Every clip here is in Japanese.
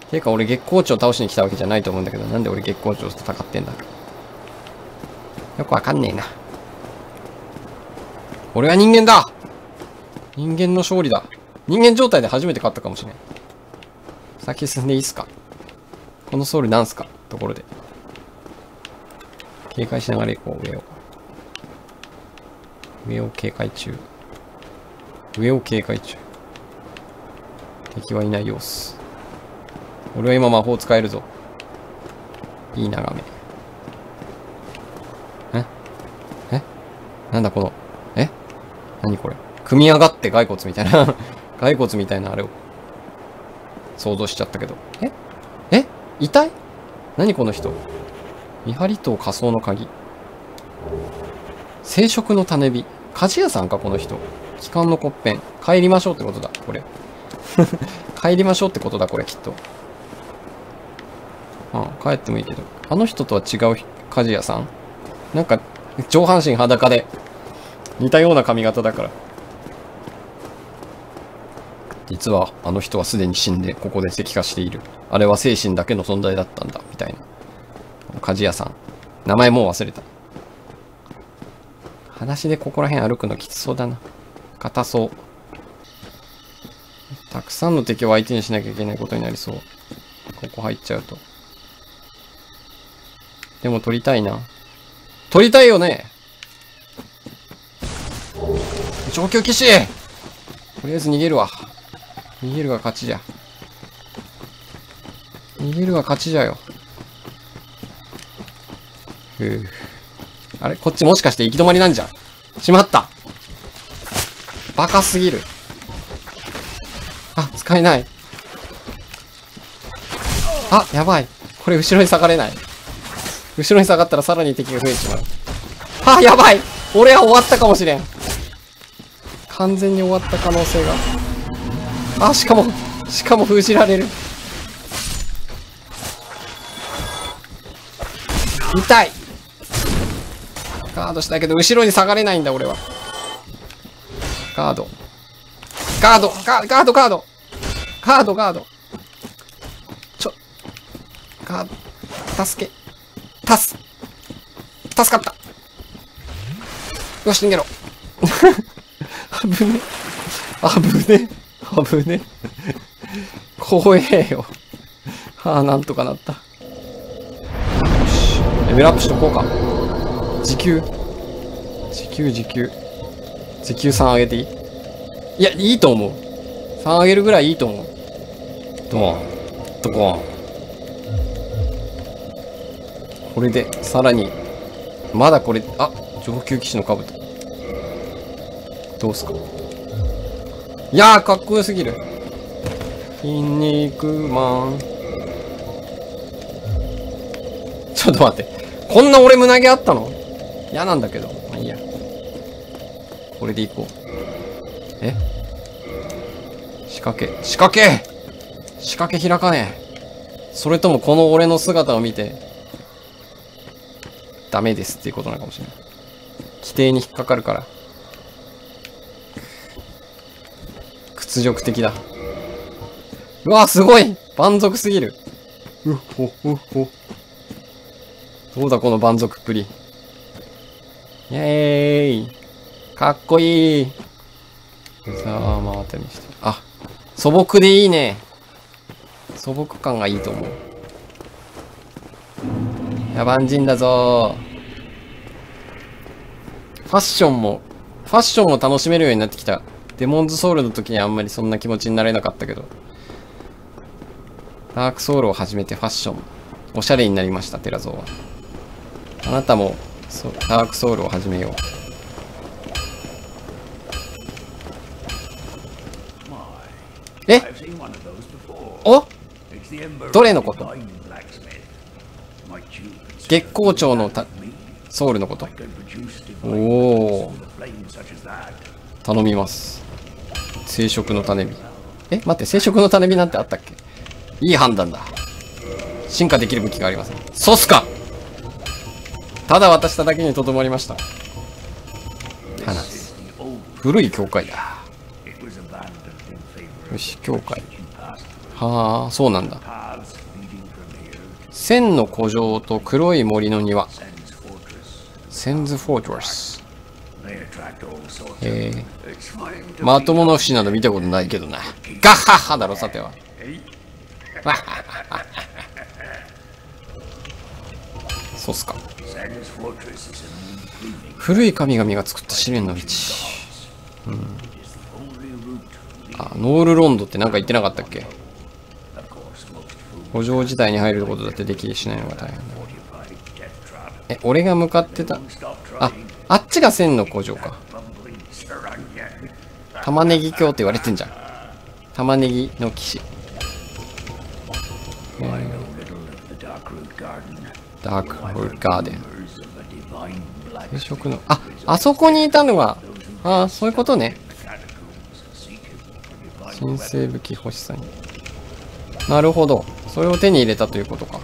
ていうか俺月光町倒しに来たわけじゃないと思うんだけど、なんで俺月光町と戦ってんだ。よくわかんねえな。俺は人間だ。人間の勝利だ。人間状態で初めて勝ったかもしれん。先進んでいいっすか。このソウルなんすか、ところで。警戒しながら行こう、上を。上を警戒中。上を警戒中。敵はいない様子。俺は今魔法使えるぞ。いい眺め。なんだこの、何これ。組み上がって骸骨みたいな。骸骨みたいなあれを。想像しちゃったけど。遺体？何この人。見張り塔仮想の鍵。生殖の種火。鍛冶屋さんか、この人。機関の骨片。帰りましょうってことだ、これ。帰りましょうってことだ、これ、きっと。帰ってもいいけど。あの人とは違う鍛冶屋さん？なんか、上半身裸で、似たような髪型だから。実は、あの人はすでに死んで、ここで石化している。あれは精神だけの存在だったんだ、みたいな。鍛冶屋さん。名前もう忘れた。裸足でここら辺歩くのきつそうだな。硬そう。たくさんの敵を相手にしなきゃいけないことになりそう。ここ入っちゃうと。でも取りたいな。取りたいよね。上級騎士！とりあえず逃げるわ。逃げるが勝ちじゃ。逃げるが勝ちじゃよ。あれこっちもしかして行き止まりなんじゃん。しまった。バカすぎる。あ、使えない。あ、やばい。これ後ろに下がれない。後ろに下がったらさらに敵が増えてしまう。あ、やばい。俺は終わったかもしれん。完全に終わった可能性が。あ、しかも封じられる。痛い。ガードしたけど、後ろに下がれないんだ、俺は。ガード。ガード。ガード。ガード。ガード。助け。助かった。よし、逃げろ。危ね。怖えよ。なんとかなった。よし。レベルアップしとこうか。時給3上げていい？いや、いいと思う。3上げるぐらいいいと思う。ドコン。これで、さらに、まだこれ、上級騎士の兜。どうすか？いやー、かっこよすぎる。筋肉マン。ちょっと待って。こんな俺胸毛あったの？嫌なんだけど。まあいいや。これでいこう。仕掛け開かねえ。それともこの俺の姿を見て、ダメですっていうことなのかもしれない。規定に引っかかるから。屈辱的だ。うわ、すごい蛮族すぎる。どうだこの蛮族っぷり。イェーイ。かっこいい。レザー真当たりにして。素朴でいいね。素朴感がいいと思う。野蛮人だぞー。ファッションも楽しめるようになってきた。デモンズソウルの時にあんまりそんな気持ちになれなかったけど。ダークソウルを始めてファッション。おしゃれになりました、テラゾーは。あなたも、ダークソウルを始めよう。お？どれのこと？月光町のソウルのこと？おお。頼みます。生殖の種火。待って、生殖の種火なんてあったっけ？いい判断だ。進化できる武器がありません。ソスか！ただ渡しただけにとどまりました。放つ。古い教会だ。よし、教会。はあ、そうなんだ。 千の古城と黒い森の庭。センズフォートレス。まともな節など見たことないけどな。ガッハッハだろ、さては。そうっすか。古い神々が作った試練の道。あ、ノールロンドってなんか言ってなかったっけ？古城自体に入ることだってできしないのが大変だ。俺が向かってた。あっちが千の古城か。玉ねぎ郷って言われてんじゃん。玉ねぎの騎士。ダークルートガーデン。定食の、あそこにいたのが、そういうことね。神聖武器欲しさに。なるほど。それを手に入れたということか。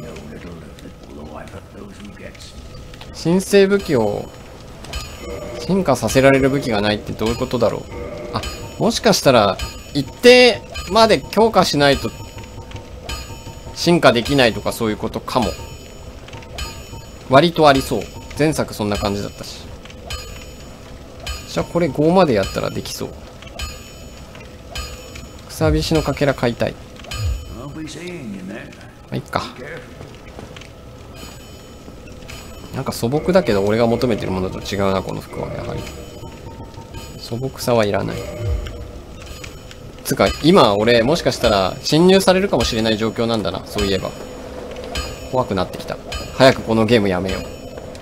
神聖武器を進化させられる武器がないってどういうことだろう。もしかしたら一定まで強化しないと進化できないとかそういうことかも。割とありそう。前作そんな感じだったし。じゃあこれ5までやったらできそう。草菱のかけら買いたい。いっか。なんか素朴だけど俺が求めてるものと違うな、この服は。やはり素朴さはいらない。つか今俺もしかしたら侵入されるかもしれない状況なんだな。そういえば怖くなってきた。早くこのゲームやめよう。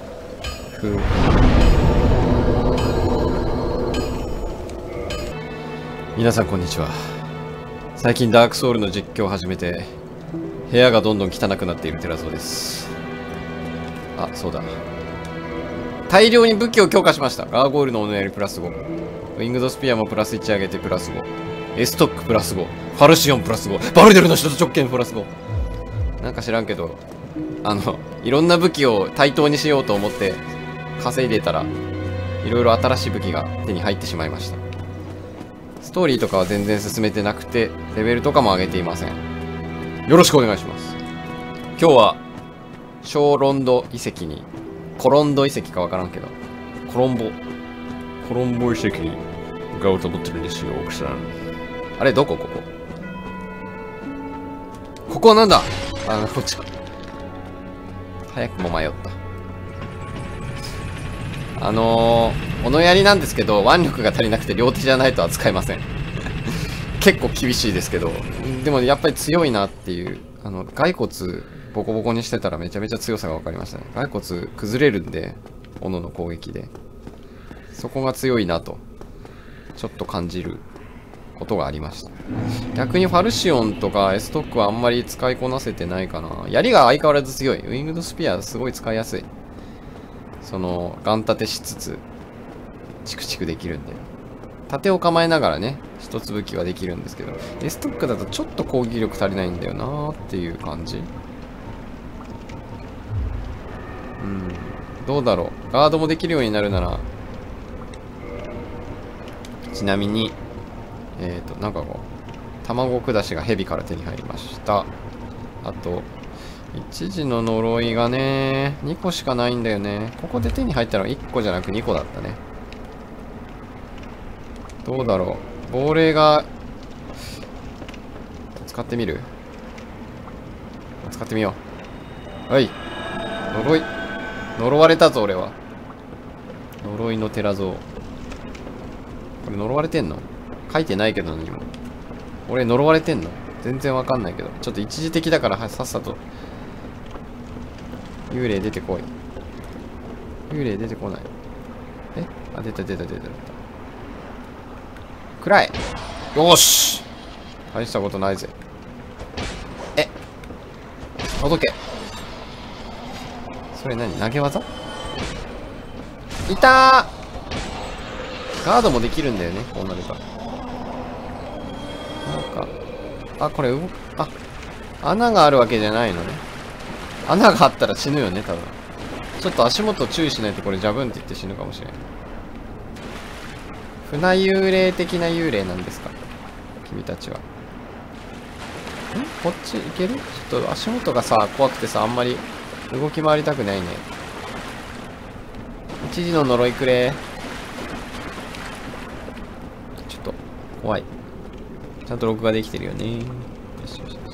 皆さんこんにちは。最近ダークソウルの実況を始めて部屋がどんどん汚くなっている寺蔵です。そうだ。大量に武器を強化しました。ガーゴールの斧槍プラス5。ウィングドスピアもプラス1上げてプラス5。エストックプラス5。ファルシオンプラス5。バルデルの人と直径プラス5。なんか知らんけど、いろんな武器を対等にしようと思って稼いでたら、いろいろ新しい武器が手に入ってしまいました。ストーリーとかは全然進めてなくて、レベルとかも上げていません。よろしくお願いします。今日は、小ロンド遺跡に、コロンド遺跡かわからんけど、コロンボ遺跡に向かおうと思ってるんですよ、奥さん。あれ、どこここ。ここはなんだ？こっちか。早くも迷った。斧槍なんですけど、腕力が足りなくて両手じゃないと扱えません。結構厳しいですけど、でもやっぱり強いなっていう、骸骨、ボコボコにしてたらめちゃめちゃ強さが分かりましたね。骸骨崩れるんで、斧の攻撃で。そこが強いなと、ちょっと感じることがありました。逆にファルシオンとかエストックはあんまり使いこなせてないかな。槍が相変わらず強い。ウィングドスピアすごい使いやすい。ガン立てしつつ、チクチクできるんで。盾を構えながらね、一つ武器はできるんですけど、エストックだとちょっと攻撃力足りないんだよなーっていう感じ。どうだろう。ガードもできるようになるなら、ちなみに、なんかこう、卵下しが蛇から手に入りました。あと、一時の呪いがね、2個しかないんだよね。ここで手に入ったのは1個じゃなく2個だったね。どうだろう。亡霊が、使ってみる？使ってみよう。はい。呪い。呪われたぞ、俺は。呪いの寺像。これ呪われてんの？書いてないけど何も。俺呪われてんの？全然わかんないけど。ちょっと一時的だからさっさと。幽霊出てこい。幽霊出てこない。出た。暗い。よーし！大したことないぜ。届け。それ何？投げ技？いたー！ガードもできるんだよね、こうなると。なんか、これ穴があるわけじゃないのね。穴があったら死ぬよね、多分。ちょっと足元注意しないとこれジャブンって言って死ぬかもしれない。船幽霊的な幽霊なんですか？君たちは。 こっち行ける？ちょっと足元がさ、怖くてさ、あんまり動き回りたくないね。一時の呪いくれ。ちょっと、怖い。ちゃんと録画できてるよね。よしよしよ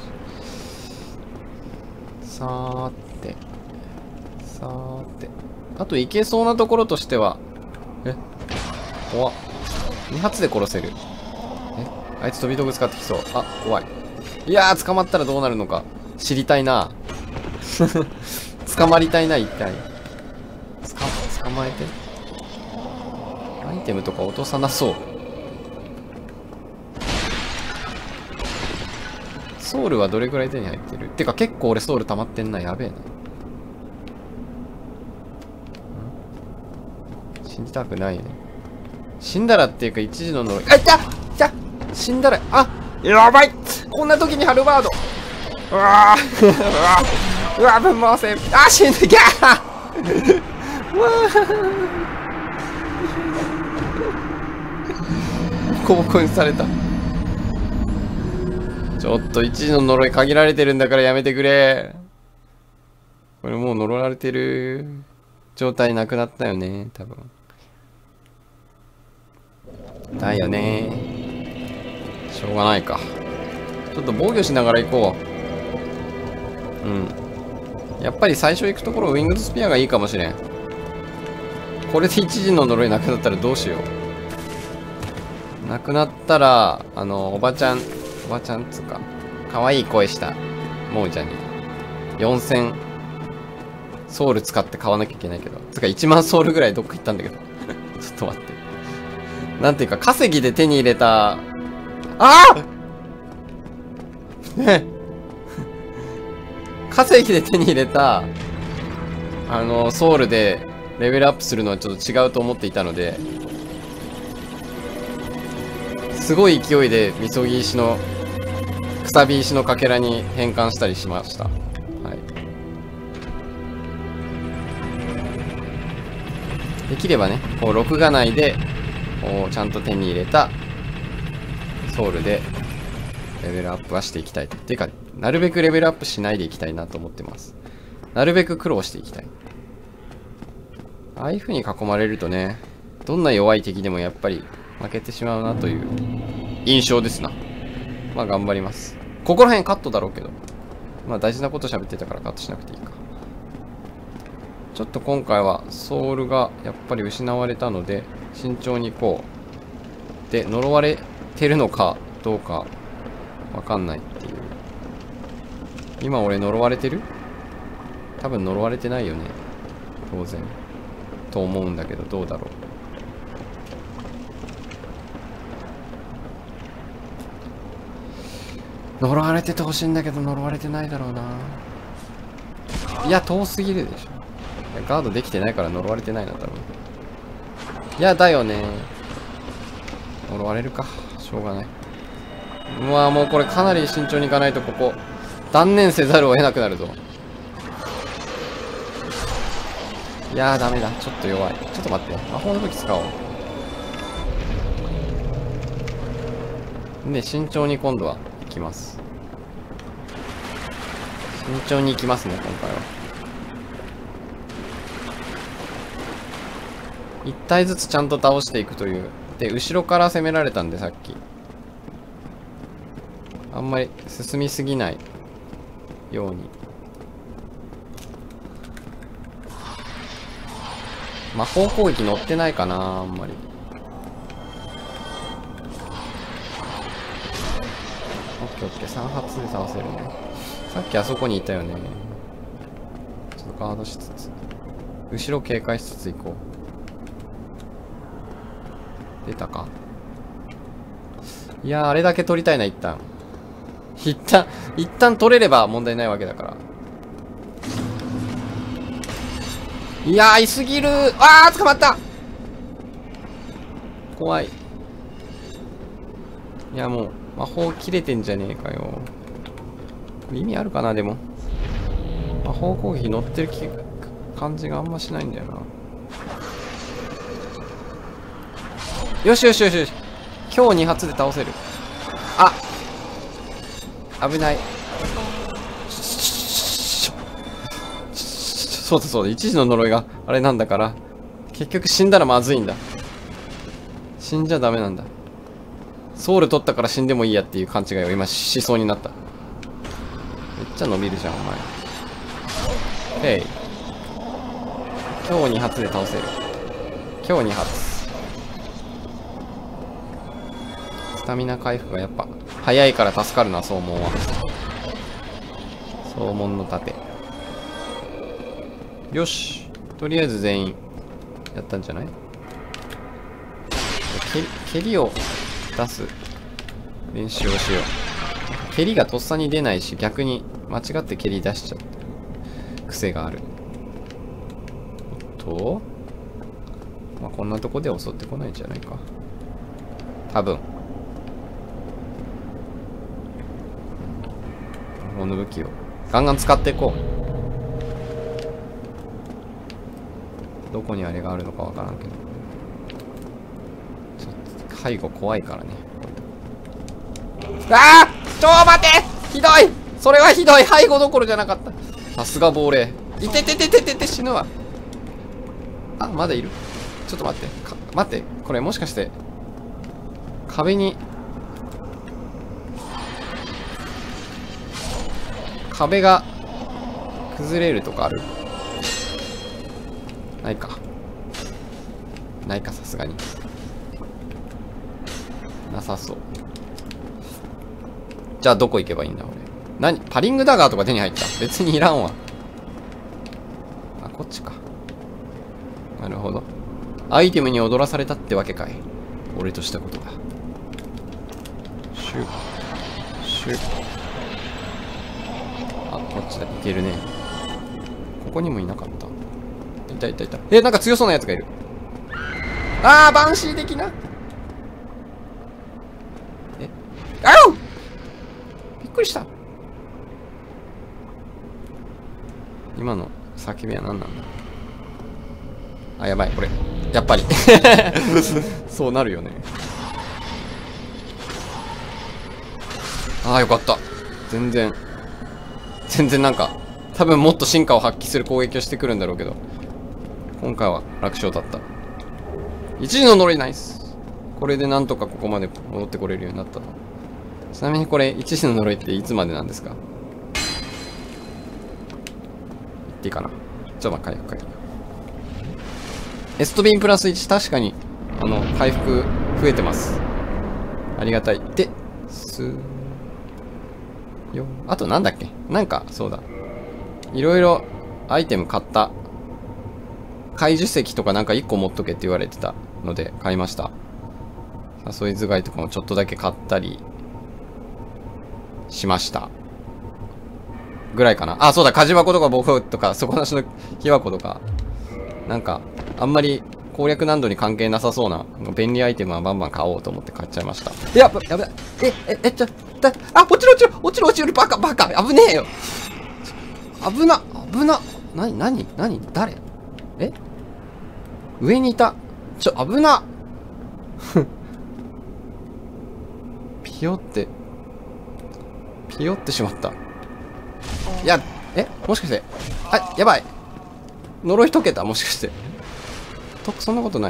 し。さーて。さーて。あと、いけそうなところとしては、怖っ。2発で殺せる。あいつ飛び道具使ってきそう。あ、怖い。いやー、捕まったらどうなるのか。知りたいな。捕まりたいな、一体。捕まえて。アイテムとか落とさなそう。ソウルはどれくらい手に入ってる？てか結構俺ソウル溜まってんな。やべえな。死にたくないね。死んだらっていうか一時の呪い。あ、いた！死んだら、あ、やばい！こんな時にハルバード。うわーうわーぶん回せ。あ、死んだ。ギャーうわーボコボコにされた。ちょっと一時の呪い限られてるんだからやめてくれ。これもう呪われてる状態なくなったよね、多分。だよね。しょうがないか。ちょっと防御しながら行こう。うん。やっぱり最初行くところウィングズスピアがいいかもしれん。これで一時の呪いなくなったらどうしよう。なくなったら、おばちゃんつうか、可愛い声した、もうちゃんに。4000ソウル使って買わなきゃいけないけど。つか1万ソウルぐらいどっか行ったんだけど。ちょっと待って。なんていうか、稼ぎで手に入れた、ね稼ぎで手に入れた、ソウルでレベルアップするのはちょっと違うと思っていたので、すごい勢いでみそぎ石の、くさび石のかけらに変換したりしました。はい。できればね、こう、録画内で、こう、ちゃんと手に入れた、ソウルで、レベルアップはしていきたいと。ていうか、なるべくレベルアップしないでいきたいなと思ってます。なるべく苦労していきたい。ああいう風に囲まれるとね、どんな弱い敵でもやっぱり負けてしまうなという印象ですな。まあ頑張ります。ここら辺カットだろうけど。まあ大事なこと喋ってたからカットしなくていいか。ちょっと今回はソウルがやっぱり失われたので、慎重に行こう。で、呪われてるのかどうかわかんないっていう。今俺呪われてる？多分呪われてないよね。当然。と思うんだけど、どうだろう。呪われててほしいんだけど、呪われてないだろうな。いや、遠すぎるでしょ。ガードできてないから呪われてないな、多分。いや、だよね。呪われるか。しょうがない。うわ、もうこれかなり慎重にいかないと、ここ、断念せざるを得なくなるぞ。いやー、ダメだ。ちょっと弱い。ちょっと待って。魔法の時使おう。で、慎重に今度は行きます。慎重に行きますね、今回は。一体ずつちゃんと倒していくという。で、後ろから攻められたんで、さっき。あんまり進みすぎないように。魔法攻撃乗ってないかな、あんまり。オッケーオッケー、3発で倒せるね。さっきあそこにいたよね。ちょっとガードしつつ。後ろ警戒しつつ行こう。出たか？いやー、あれだけ取りたいな、一旦。一旦取れれば問題ないわけだから。いやー、いすぎるー。あー、捕まった。怖い。いや、もう、魔法切れてんじゃねえかよ。意味あるかな、でも。魔法攻撃乗ってる感じがあんましないんだよな。よしよしよしよし。今日2発で倒せる。 危ない。そうだそうだ、一時の呪いがあれなんだから、結局死んだらまずいんだ。死んじゃダメなんだ。ソウル取ったから死んでもいいやっていう勘違いを今しそうになった。めっちゃ伸びるじゃんお前。へい。今日2発で倒せる。今日2発。スタミナ回復がやっぱ早いから助かるな、総門は。総門の盾。よし、とりあえず全員やったんじゃない？蹴りを出す練習をしよう。蹴りがとっさに出ないし、逆に間違って蹴り出しちゃう癖がある。まあ、こんなとこで襲ってこないんじゃないか多分。この武器をガンガン使っていこう。どこにあれがあるのかわからんけど、ちょっと背後怖いからね。ああ、ちょ待て、ひどい、それはひどい。背後どころじゃなかった。さすが亡霊。いてててててて、死ぬわ。あ、まだいる。ちょっと待って、待って、これもしかして壁に壁が崩れるとかある？ないか。ないか、さすがに。なさそう。じゃあどこ行けばいいんだ俺。パリングダガーとか手に入った？別にいらんわ。あ、こっちか。なるほど。アイテムに踊らされたってわけかい。俺としたことが。シュッ。シュッ。あ、こっちだ。いけるね。ここにもいなかった。いたいたいた。なんか強そうなやつがいる。あー、バンシー的な。あう！びっくりした。今の叫びは何なんだ。あ、やばい、これ。やっぱり。そうなるよね。ああ、よかった。全然なんか、多分もっと進化を発揮する攻撃をしてくるんだろうけど、今回は楽勝だった。一時の呪いナイス。これでなんとかここまで戻ってこれるようになったの。ちなみにこれ、一時の呪いっていつまでなんですか？言っていいかな。ちょっと回復。エストビンプラス1、確かに、回復増えてます。ありがたい。で、あとなんだっけ？なんか、そうだ。いろいろアイテム買った。怪樹石とかなんか1個持っとけって言われてたので買いました。誘い使いとかもちょっとだけ買ったりしました。ぐらいかな。あ、そうだ、火事箱とか僕とか、底なしの火箱とか、なんか、あんまり攻略難度に関係なさそうな便利アイテムはバンバン買おうと思って買っちゃいました。やべ、落ちる、バカ、危ねえよ。危な、誰？上にいた。危な。ピヨってしまった。いや、もしかして、あ、やばい。呪い解けた？もしかして。そんなことない？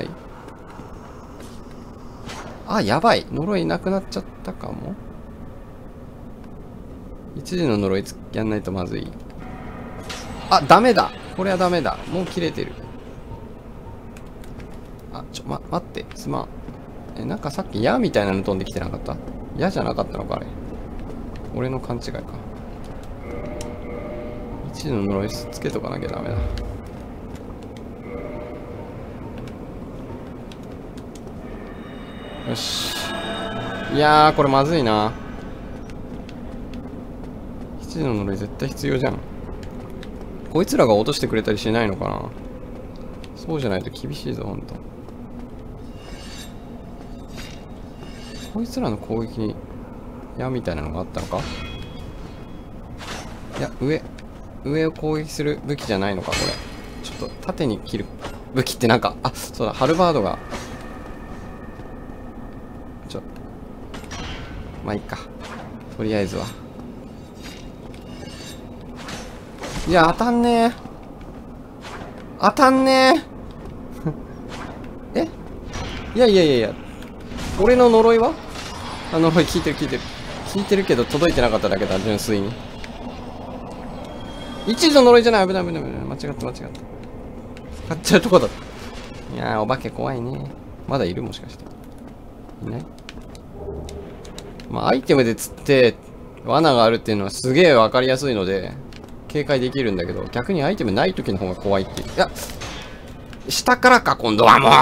あ、やばい。呪いなくなっちゃったかも。一時の呪いやんないとまずい。あ、ダメだ。これはダメだ。もう切れてる。あ、待って。すまん。なんかさっき矢みたいなの飛んできてなかった？矢じゃなかったのかあれ。俺の勘違いか。一時の呪いつけとかなきゃダメだ。よし。いやー、これまずいな。一時の呪い絶対必要じゃん。こいつらが落としてくれたりしないのかな。そうじゃないと厳しいぞ、ほんと。こいつらの攻撃に矢みたいなのがあったのか。いや、上を攻撃する武器じゃないのか、これ。ちょっと縦に切る武器ってなんか、あ、そうだ、ハルバードが。まあいいか。とりあえずは。 いや、当たんねえ。当たんねえ。え、いやいやいやいや。俺の呪いは呪い聞いてる聞いてる。聞いてるけど届いてなかっただけだ、純粋に。一時の呪いじゃない。危ない危ない危ない。間違った間違った。買っちゃうとこだった。いやー、お化け怖いね。まだいるもしかして。いない？まあ、アイテムで釣って、罠があるっていうのはすげえわかりやすいので、警戒できるんだけど、逆にアイテムない時の方が怖いっていう。いや、下からか、今度はも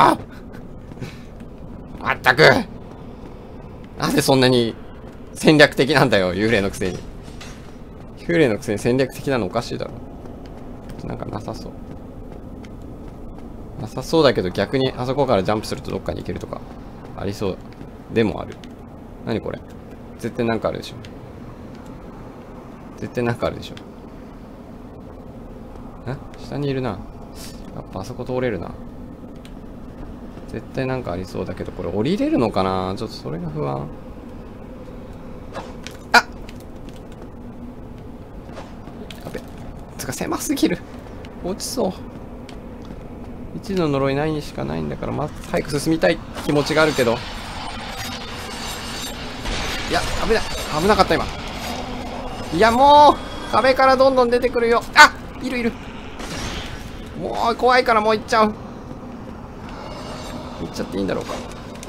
うまったくなんでそんなに戦略的なんだよ、幽霊のくせに。幽霊のくせに戦略的なのおかしいだろ。なんかなさそう。なさそうだけど、逆にあそこからジャンプするとどっかに行けるとか、ありそう。でもある。何これ？絶対なんかあるでしょ。絶対なんかあるでしょ。下にいるな。やっぱあそこ通れるな。絶対なんかありそうだけど、これ降りれるのかな？ちょっとそれが不安。あっ、やべ。つか狭すぎる。落ちそう。一の呪いないにしかないんだから、まず早く進みたい気持ちがあるけど。いや、危ない。危なかった今。いや、もう壁からどんどん出てくるよ。あ、いるいる。もう怖いからもう行っちゃう。行っちゃっていいんだろうか。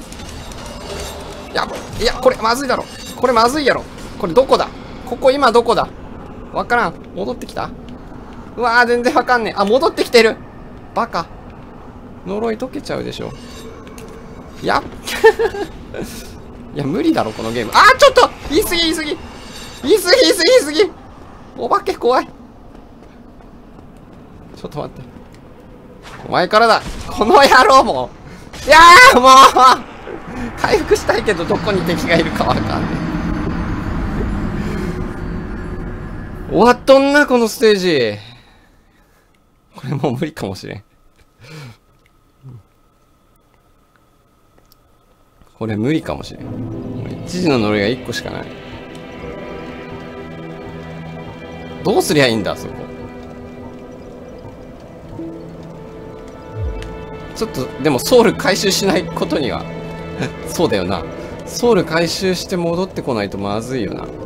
いや、これまずいだろ。これまずいやろ。これどこだ？ここ今どこだ？わからん。戻ってきた？うわー、全然わかんねえ。あ、戻ってきてる。バカ。呪い解けちゃうでしょ。いやいや、無理だろこのゲーム。あー、ちょっと言い過ぎ言い過ぎ言い過ぎ言い過ぎ言い過ぎ。お化け怖い。ちょっと待って。お前からだ。この野郎も。いやー、もう回復したいけど、どこに敵がいるかわかんない。終わっとんな、このステージ。これもう無理かもしれん。これ無理かもしれん。もう一時の呪いが1個しかない。どうすりゃいいんだ、そこ。ちょっと、でもソウル回収しないことにはそうだよな。ソウル回収して戻ってこないとまずいよな。